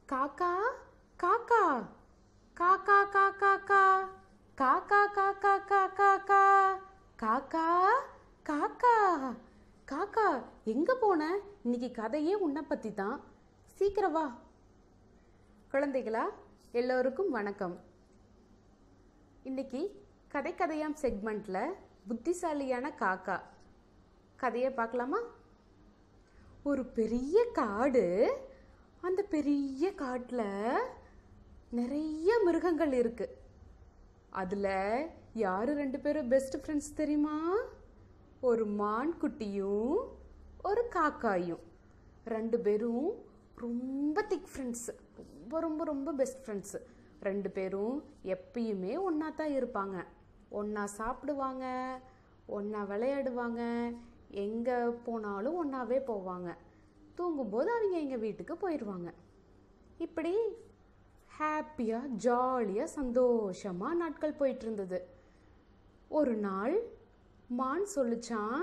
காக்கா காக்கா காக்கா காக்கா காக்கா காக்கா காக்கா காக்கா காக்கா காக்கா எங்க போன? இன்னைக்கு கதையே உன்னை பத்தி தான். சீக்கிரம் வா. குழந்தைகளா, எல்லோருக்கும் வணக்கம். இன்னைக்கு கதை கதையாம் செக்மெண்ட்ல புத்திசாலியான காக்கா கதையை பார்க்கலாமா? ஒரு பெரிய காடு. அந்த பெரிய காட்டில் நிறைய மிருகங்கள் இருக்கு. அதில் யாரு ரெண்டு பேரும் பெஸ்ட் ஃப்ரெண்ட்ஸ் தெரியுமா? ஒரு மான் குட்டியும் ஒரு காக்காயும். ரெண்டு பேரும் ரொம்ப திக் ஃப்ரெண்ட்ஸு, ரொம்ப ரொம்ப ரொம்ப பெஸ்ட் ஃப்ரெண்ட்ஸு. ரெண்டு பேரும் எப்பயுமே ஒன்றா தான் இருப்பாங்க. ஒன்றா சாப்பிடுவாங்க, ஒன்றா விளையாடுவாங்க, எங்கே போனாலும் ஒன்றாவே போவாங்க. தூங்கும்போது அவங்க எங்கள் வீட்டுக்கு போயிடுவாங்க. இப்படி ஹாப்பியாக ஜாலியாக சந்தோஷமாக நாட்கள் போயிட்டு இருந்தது. ஒரு நாள் மான் சொல்லிச்சான்,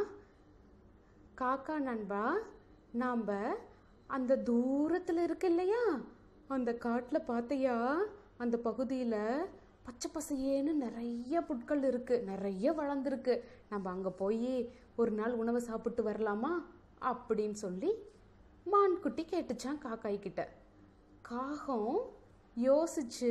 காக்கா நண்பா, நாம் அந்த தூரத்தில் இருக்கு இல்லையா, அந்த காட்டில் பார்த்தியா, அந்த பகுதியில் பச்சை பசையேன்னு நிறைய புட்கள் இருக்குது, நிறைய வளர்ந்துருக்கு. நம்ம அங்கே போய் ஒரு நாள் உணவை சாப்பிட்டு வரலாமா அப்படின்னு சொல்லி மான்குட்டி கேட்டுச்சான் காக்காய்கிட்ட. காகம் யோசிச்சு,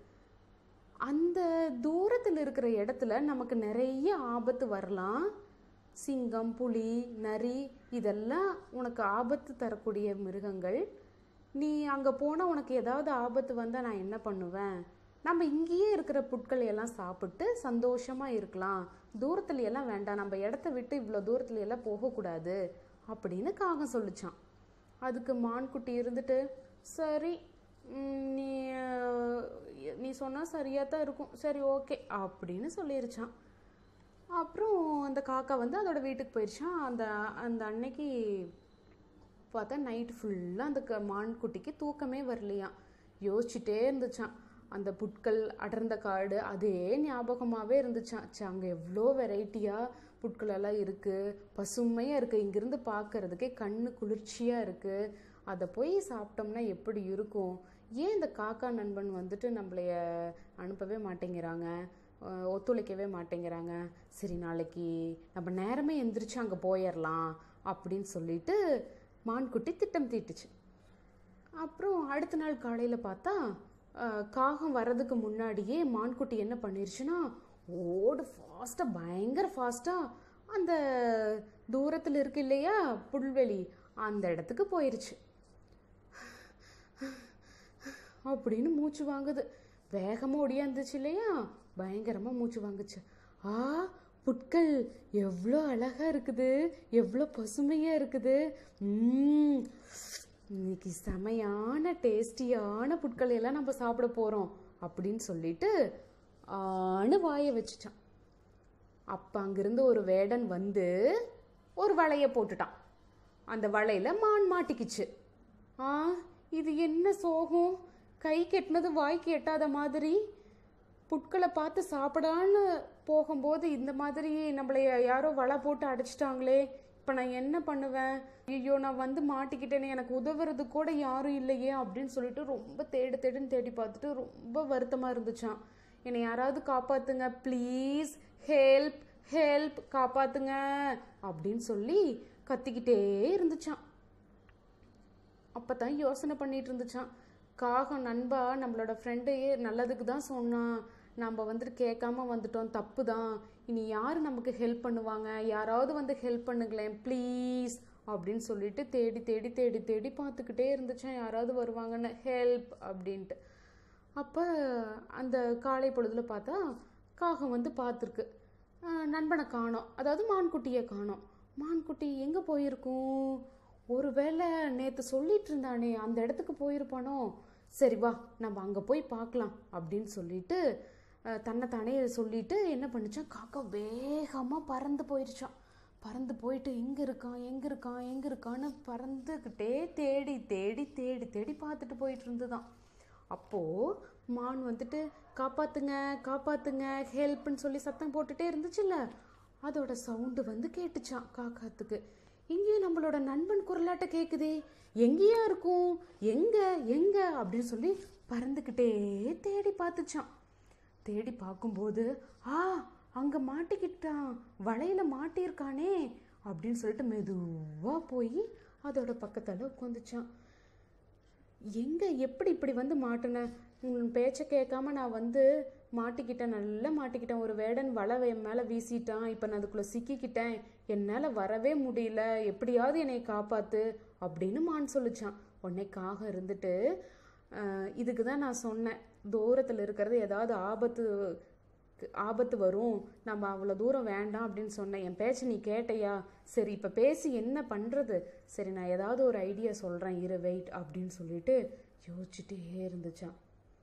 அந்த தூரத்தில் இருக்கிற இடத்துல நமக்கு நிறைய ஆபத்து வரலாம். சிங்கம், புலி, நரி இதெல்லாம் உனக்கு ஆபத்து தரக்கூடிய மிருகங்கள். நீ அங்கே போனால் உனக்கு ஏதாவது ஆபத்து வந்தால் நான் என்ன பண்ணுவேன்? நம்ம இங்கேயே இருக்கிற புட்களை எல்லாம் சாப்பிட்டு சந்தோஷமாக இருக்கலாம். தூரத்துல எல்லாம் வேண்டாம், நம்ம இடத்த விட்டு இவ்வளோ தூரத்துல எல்லாம் போகக்கூடாது அப்படின்னு காகம் சொல்லிச்சான். அதுக்கு மான்குட்டி இருந்துட்டு, சரி, நீ நீ சொன்னால் சரியாக தான் இருக்கும், சரி ஓகே அப்படின்னு சொல்லிருச்சான். அப்புறம் அந்த காக்கா அதோட வீட்டுக்கு போயிடுச்சான். அந்த அந்த அன்னைக்கு பார்த்தா நைட்டு ஃபுல்லாக அந்த மான்குட்டிக்கு தூக்கமே வரலையாம். யோசிச்சுட்டே இருந்துச்சான். அந்த புட்கள் அடர்ந்த காடு அதே ஞாபகமாகவே இருந்துச்சான். அங்கே எவ்வளோ வெரைட்டியாக புட்களெல்லாம் இருக்குது, பசுமையாக இருக்குது, இங்கேருந்து பார்க்கறதுக்கே கண்ணு குளிர்ச்சியாக இருக்குது. அதை போய் சாப்பிட்டோம்னா எப்படி இருக்கும்? ஏன் இந்த காக்கா நண்பன் நம்மளைய அனுப்பவே மாட்டேங்கிறாங்க, ஒத்துழைக்கவே மாட்டேங்கிறாங்க? சரி, நாளைக்கு நம்ம நேரமே எந்திரிச்சு அங்கே போயிடலாம் அப்படின்னு சொல்லிட்டு மான்குட்டி திட்டம் தீட்டுச்சு. அப்புறம் அடுத்த நாள் காலையில் பார்த்தா காகம் வர்றதுக்கு முன்னாடியே மான்குட்டி என்ன பண்ணிருச்சுன்னா, ஓடு ஃபாஸ்ட்டாக, பயங்கர ஃபாஸ்ட்டாக அந்த தூரத்தில் இருக்கு இல்லையா புல்வெளி, அந்த இடத்துக்கு போயிடுச்சு. அப்படின்னு மூச்சு வாங்குது. வேகமாக ஒடியாந்துச்சு இல்லையா, பயங்கரமாக மூச்சு வாங்குச்சு. புட்கள் எவ்வளோ அழகாக இருக்குது, எவ்வளோ பசுமையாக இருக்குது. இன்னைக்கு செமையான டேஸ்டியான புட்களை எல்லாம் நம்ம சாப்பிட போகிறோம் அப்படின்னு சொல்லிட்டு வாயை வச்சுட்டான். அப்போ அங்கிருந்து ஒரு வேடன் ஒரு வலையை போட்டுட்டான். அந்த வலையில் மான் மாட்டிக்கிச்சு. இது என்ன சோகம், கை கெட்டினது வாய்க்கு எட்டாத மாதிரி. புட்களை பார்த்து சாப்பிடான்னு போகும்போது இந்த மாதிரி நம்மளை யாரோ வலை போட்டு அடைச்சிட்டாங்களே, இப்போ நான் என்ன பண்ணுவேன்? ஐயோ, நான் மாட்டிக்கிட்டேனே, எனக்கு உதவுறது கூட யாரும் இல்லையே அப்படின்னு சொல்லிட்டு ரொம்ப தேடுன்னு தேடி பார்த்துட்டு ரொம்ப வருத்தமாக இருந்துச்சான். என்னை யாராவது காப்பாற்றுங்க ப்ளீஸ், ஹெல்ப் ஹெல்ப், காப்பாற்றுங்க அப்படின்னு சொல்லி கத்திக்கிட்டே இருந்துச்சான். அப்போ தான் யோசனை பண்ணிட்டு இருந்துச்சான், காகம் நண்பா, நம்மளோட ஃப்ரெண்டு நல்லதுக்கு தான் சொன்னான், நம்ம கேட்காம வந்துட்டோம், தப்பு தான். இனி யார் நமக்கு ஹெல்ப் பண்ணுவாங்க? யாராவது ஹெல்ப் பண்ணுங்களேன் ப்ளீஸ் அப்படின்னு சொல்லிட்டு தேடி தேடி தேடி தேடி பார்த்துக்கிட்டே இருந்துச்சான், யாராவது வருவாங்கன்னு ஹெல்ப் அப்படின்ட்டு. அப்போ அந்த காலை பொழுதுல பார்த்தா காகம் பார்த்துருக்கு, நண்பனை காணோம், அதாவது மான்குட்டியை காணோம். மான்குட்டி எங்கே போயிருக்கும்? ஒருவேளை நேற்று சொல்லிட்டு இருந்தானே அந்த இடத்துக்கு போயிருப்பானோ? சரி வா, நம்ம அங்கே போய் பார்க்கலாம் அப்படின்னு சொல்லிட்டு தன்னைத்தானே சொல்லிட்டு என்ன பண்ணிச்சான், காக்கா வேகமாக பறந்து போயிடுச்சான். பறந்து போயிட்டு எங்கே இருக்கான் எங்கே இருக்கான் எங்கே இருக்கான்னு பறந்துக்கிட்டே தேடி தேடி தேடி தேடி பார்த்துட்டு போயிட்டு இருந்துதான். அப்போது மான் காப்பாற்றுங்க காப்பாற்றுங்க ஹெல்ப்னு சொல்லி சத்தம் போட்டுகிட்டே இருந்துச்சுல்ல, அதோட சவுண்டு கேட்டுச்சான் காக்காத்துக்கு. இங்கேயும் நம்மளோட நண்பன் குரலாட்ட கேட்குதே, எங்கேயா இருக்கும், எங்க எங்க அப்படின்னு சொல்லி பறந்துக்கிட்டே தேடி பார்த்துச்சான். தேடி பார்க்கும்போது அங்கே மாட்டிக்கிட்டான், வலையில் மாட்டியிருக்கானே அப்படின்னு சொல்லிட்டு மெதுவாக போய் அதோட பக்கத்தில் உட்காந்துச்சான். எங்கே எப்படி இப்படி வந்து மாட்டினேன், உன் பேச்சை கேட்காம நான் வந்து மாட்டிக்கிட்டேன், நல்லா மாட்டிக்கிட்டேன். ஒரு வேடன் வலை என் மேலே வீசிட்டான், இப்போ நான் அதுக்குள்ளே சிக்கிக்கிட்டேன், என்னால் வரவே முடியல, எப்படியாவது என்னை காப்பாற்று அப்படின்னு மான் சொல்லிச்சான். உடனே காகம் இருந்துட்டு, இதுக்கு தான் நான் சொன்னேன், தூரத்தில் இருக்கிறது ஏதாவது ஆபத்து வரும், நம்ம அவ்வளோ தூரம் வேண்டாம் அப்படின்னு சொன்னேன். என் பேச்சை நீ கேட்டையா, சரி இப்போ பேசி என்ன பண்ணுறது, சரி நான் ஏதாவது ஒரு ஐடியா சொல்கிறேன், இரு வெயிட் அப்படின்னு சொல்லிட்டு யோசிச்சுட்டே இருந்துச்சான்.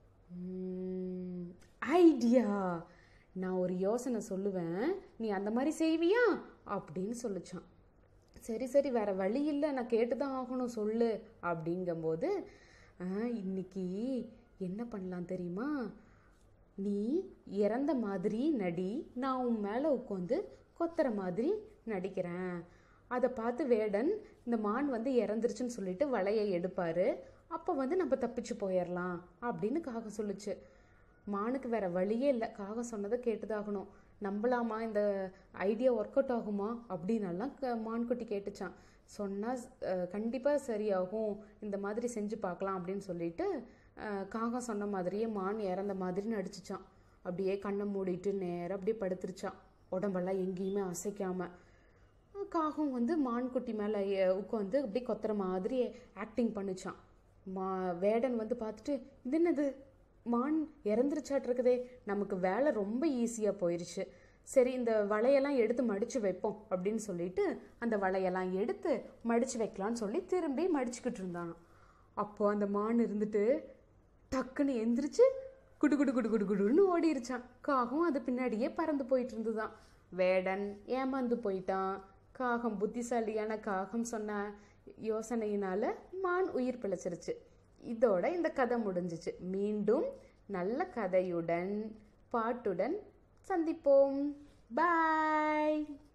ஐடியா, நான் ஒரு யோசனை சொல்லுவேன், நீ அந்த மாதிரி செய்வியா அப்படின்னு சொல்லிச்சான். சரி சரி வேற வழி இல்லை, நான் கேட்டு தான் ஆகணும், சொல்லு அப்படிங்கும்போது, இன்னைக்கு என்ன பண்ணலாம் தெரியுமா, நீ இறந்த மாதிரி நடி, நான் உன் மேலே உட்காந்து கொத்துற மாதிரி நடிக்கிறேன். அதை பார்த்து வேடன் இந்த மான் வந்து இறந்துருச்சுன்னு சொல்லிட்டு வலையை எடுப்பார், அப்போ வந்து நம்ம தப்பிச்சு போயிடலாம் அப்படின்னு காகம் சொல்லுச்சு. மானுக்கு வேற வழியே இல்லை, காகம் சொன்னதை கேட்டுதாகணும். நம்பலாமா, இந்த ஐடியா ஒர்க் அவுட் ஆகுமா அப்படின்னலாம் மான்குட்டி கேட்டுச்சான். சொன்னால் கண்டிப்பாக சரியாகும், இந்த மாதிரி செஞ்சு பார்க்கலாம் அப்படின்னு சொல்லிட்டு காகம் சொன்ன மாதிரியே மான் இறந்த மாதிரி நடிச்சிச்சான். அப்படியே கண்ணை மூடிட்டு நேராக அப்படியே படுத்துருச்சான், உடம்பெல்லாம் எங்கேயுமே அசைக்காமல். காகம் வந்து மான்குட்டி மேலே உட்காந்து அப்படியே கொத்துற மாதிரி ஆக்டிங் பண்ணிச்சான். வேடன் வந்து பார்த்துட்டு, இது என்னது, மான் இறந்துருச்சாட்டிருக்குதே, நமக்கு வேலை ரொம்ப ஈஸியாக போயிடுச்சு, சரி இந்த வலையெல்லாம் எடுத்து மடித்து வைப்போம் அப்படின்னு சொல்லிட்டு அந்த வலையெல்லாம் எடுத்து மடித்து வைக்கலான்னு சொல்லி திரும்பி மடிச்சுக்கிட்டு இருந்தான். அப்போது அந்த மான் இருந்துட்டு டக்குன்னு எந்திரிச்சு குடு குடு குடு குடு குடுன்னு ஓடிருச்சான். காகம் அது பின்னாடியே பறந்து போயிட்டு இருந்துதான். வேடன் ஏமாந்து போயிட்டான். காகம் புத்திசாலியான காகம் சொன்ன யோசனையினால மான் உயிர் பிழைச்சிருச்சு. இதோட இந்த கதை முடிஞ்சிச்சு. மீண்டும் நல்ல கதையுடன் பாட்டுடன் சந்திப்போம். பாய்.